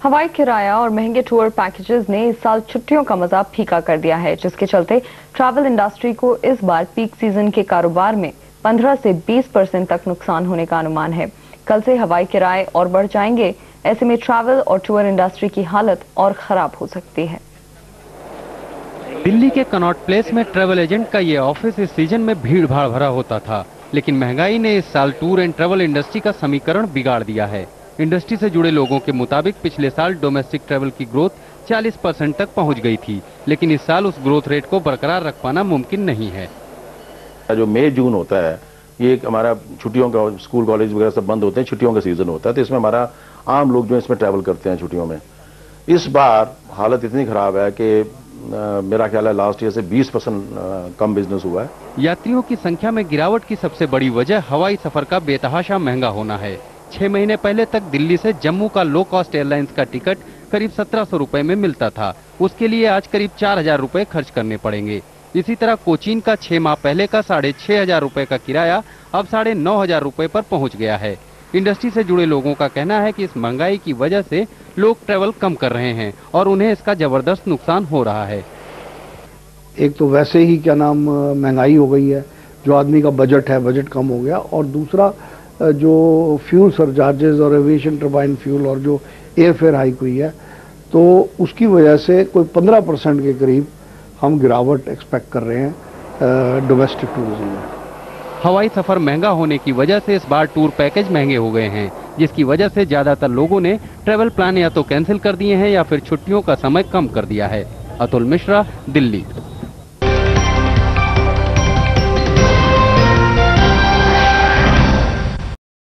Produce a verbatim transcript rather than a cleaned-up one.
हवाई किराया और महंगे टूर पैकेजेस ने इस साल छुट्टियों का मजा फीका कर दिया है, जिसके चलते ट्रैवल इंडस्ट्री को इस बार पीक सीजन के कारोबार में पंद्रह से बीस परसेंट तक नुकसान होने का अनुमान है। कल से हवाई किराए और बढ़ जाएंगे। ऐसे में ट्रैवल और टूर इंडस्ट्री की हालत और खराब हो सकती है। दिल्ली के कनॉट प्लेस में ट्रैवल एजेंट का ये ऑफिस इस सीजन में भीड़ भाड़ भरा होता था, लेकिन महंगाई ने इस साल टूर एंड ट्रैवल इंडस्ट्री का समीकरण बिगाड़ दिया है। इंडस्ट्री से जुड़े लोगों के मुताबिक पिछले साल डोमेस्टिक ट्रैवल की ग्रोथ चालीस परसेंट तक पहुंच गई थी, लेकिन इस साल उस ग्रोथ रेट को बरकरार रख पाना मुमकिन नहीं है। जो मई जून होता है, ये हमारा छुट्टियों का, स्कूल कॉलेज वगैरह सब बंद होते हैं, छुट्टियों का सीजन होता है, तो इसमें हमारा आम लोग जो इसमें ट्रैवल करते हैं छुट्टियों में, इस बार हालत इतनी खराब है कि मेरा ख्याल है लास्ट ईयर से बीस परसेंट कम बिजनेस हुआ है। यात्रियों की संख्या में गिरावट की सबसे बड़ी वजह हवाई सफर का बेतहाशा महंगा होना है। छह महीने पहले तक दिल्ली से जम्मू का लो कॉस्ट एयरलाइंस का टिकट करीब सत्रह सौ रुपए में मिलता था, उसके लिए आज करीब चार हजार रुपए खर्च करने पड़ेंगे। इसी तरह कोचीन का छह माह पहले का साढ़े छह हजार रुपए का किराया अब साढ़े नौ हजार रुपए पर पहुंच गया है। इंडस्ट्री से जुड़े लोगों का कहना है कि इस महंगाई की वजह से लोग ट्रैवल कम कर रहे हैं और उन्हें इसका जबरदस्त नुकसान हो रहा है। एक तो वैसे ही क्या नाम महंगाई हो गई है, जो आदमी का बजट है बजट कम हो गया, और दूसरा जो फ्यूल सरचार्जेस और एविएशन टर्बाइन फ्यूल और जो एयर फेयर हाइक हुई है, तो उसकी वजह से कोई पंद्रह परसेंट के करीब हम गिरावट एक्सपेक्ट कर रहे हैं डोमेस्टिक टूरिज्म में। हवाई सफर महंगा होने की वजह से इस बार टूर पैकेज महंगे हो गए हैं, जिसकी वजह से ज्यादातर लोगों ने ट्रैवल प्लान या तो कैंसिल कर दिए हैं या फिर छुट्टियों का समय कम कर दिया है। अतुल मिश्रा, दिल्ली।